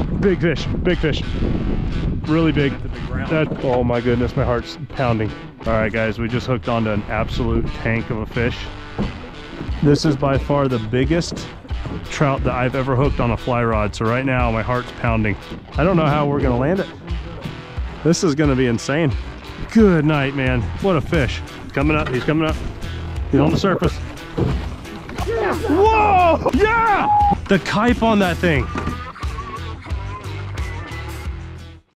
Big fish, big fish. Really big. That, oh my goodness, my heart's pounding. All right, guys, we just hooked onto an absolute tank of a fish. This is by far the biggest trout that I've ever hooked on a fly rod. So right now, my heart's pounding. I don't know how we're gonna land it. This is gonna be insane. Good night, man. What a fish. He's coming up, he's coming up. He's on the surface. Whoa! Yeah! The kype on that thing.